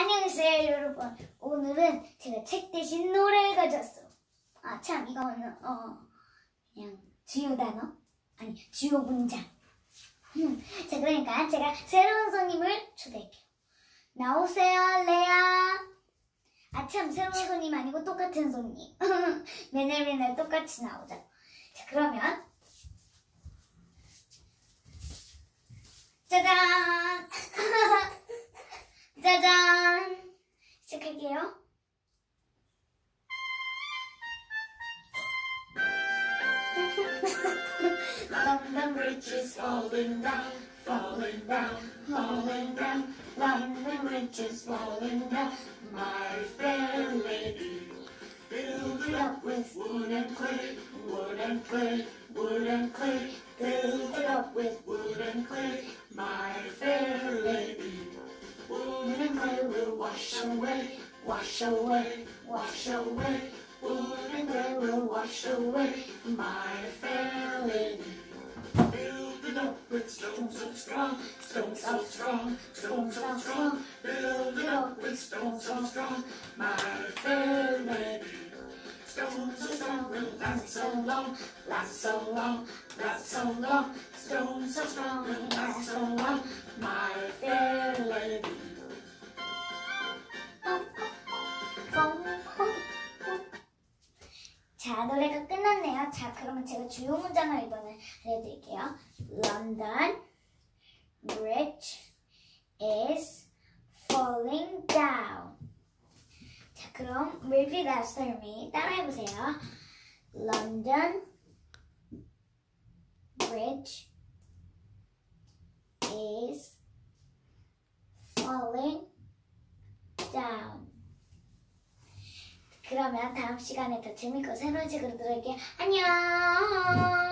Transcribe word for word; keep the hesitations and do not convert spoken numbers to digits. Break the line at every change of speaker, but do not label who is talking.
안녕하세요 여러분. 오늘은 제가 책 대신 노래를 가져왔어. 아 참 이거는 어 그냥 주요 단어? 아니 주요 문장. 음, 자 그러니까 제가 새로운 손님을 초대할게요. 나오세요 레아. 아 참 새로운 손님 아니고 똑같은 손님. 맨날 맨날 똑같이 나오죠. 자 그러면 짜잔. 짜잔! 시작할게요. London Bridge is falling down, falling down, falling down. London Bridge is falling down, my fair lady. Build it up with wood and clay, wood and clay, wood and clay. Build it up with wood and clay, my fair lady. Wood and clay will wash away, wash away, wash away. Wood and clay will wash away, my fair lady. Build it up with stones so strong, stones so strong, stones so strong. Build it up with stones so strong, my fair lady. Stones so strong will last so long, last so long, last so long. Stones so strong will last so long, my fair lady. 자, 노래가 끝났네요. 자, 그러면 제가 주요 문장을 이번에 알려드릴게요. London Bridge is falling down. 자, 그럼 repeat after me. 따라해보세요. London Bridge is falling down. 그러면 다음 시간에 더 재밌고 새로운 책으로 들어올게요. 안녕.